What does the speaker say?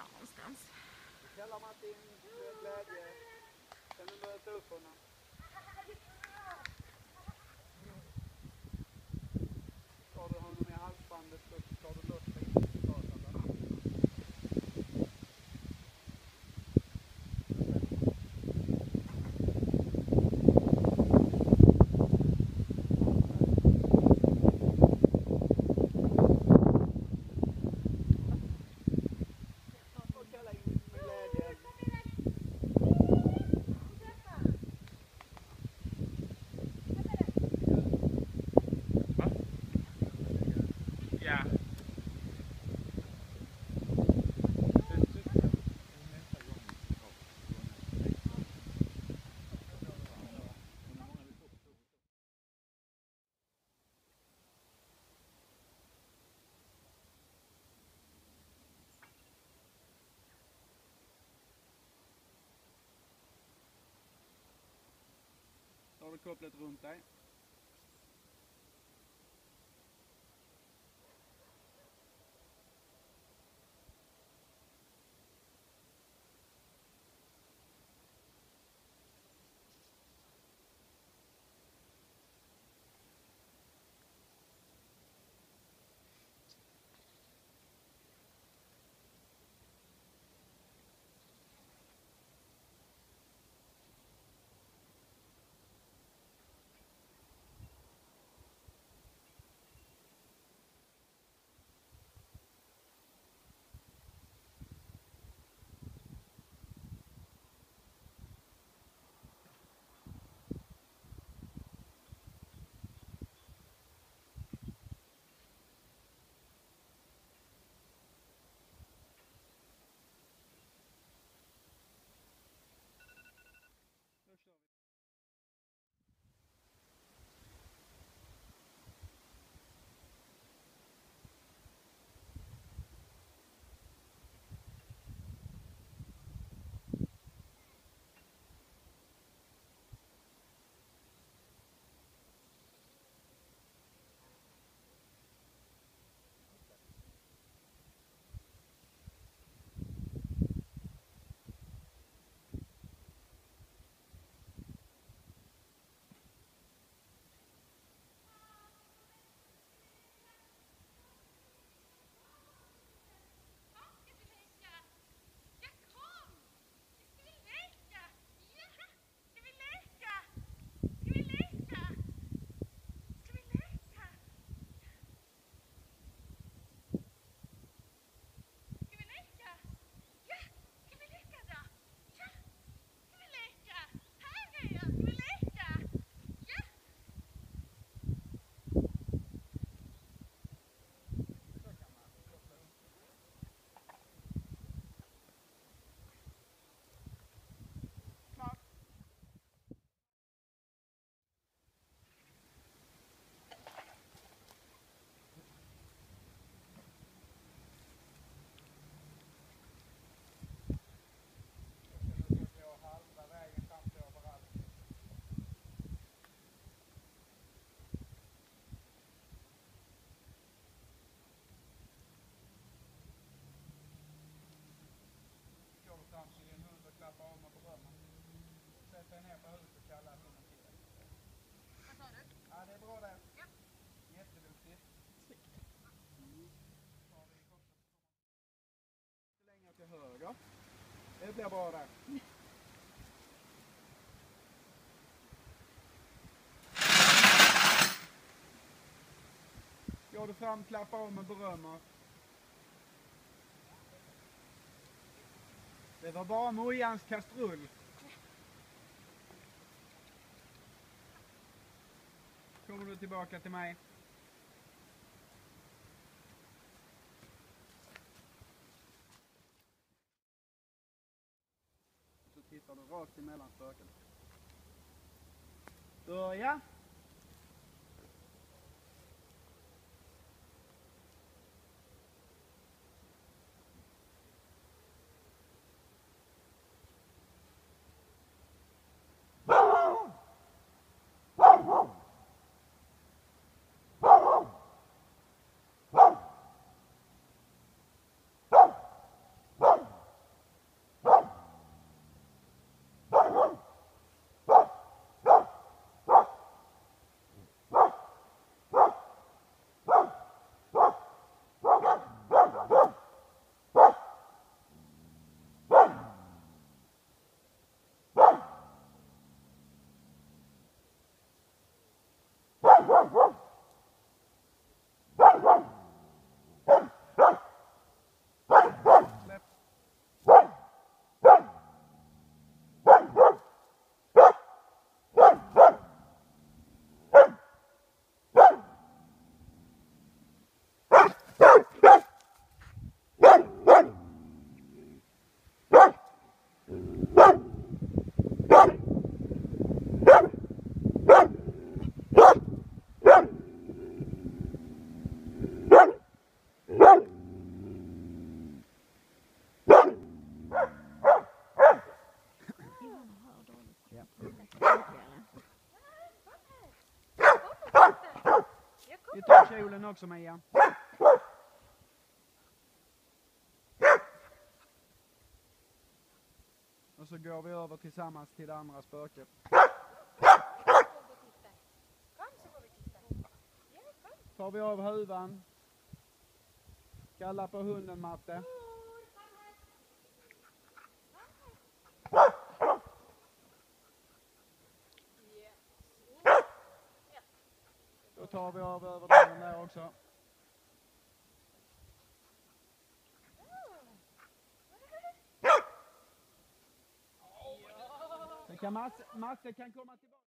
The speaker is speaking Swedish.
någonstans? Källa Martin, med glädje. Kan du börja ta upp honom? Tar du honom i halsbandet så tar du loss dig i gatan. Ja. Då har du kopplet runt dig. Klappa om och berömma. Sätt dig ner på huvudet och kalla att kommer till dig. Vad sa du? Ja, det är bra det. Ja. Jätteduktigt. Lite längre till höger. Det blir bra där. Går du fram, klappa om och berömmer. Det var bara Mojans kastrull. Kommer du tillbaka till mig? Så tittar du rakt emellan spöken. Börja. Ja. Vi tar kjolen också, Mia. Och så går vi över tillsammans till det andra spöket. Tar vi av huvan. Kalla på hunden, Matte. Då tar vi av över dörren där också. Sen kan Matte kan komma tillbaka.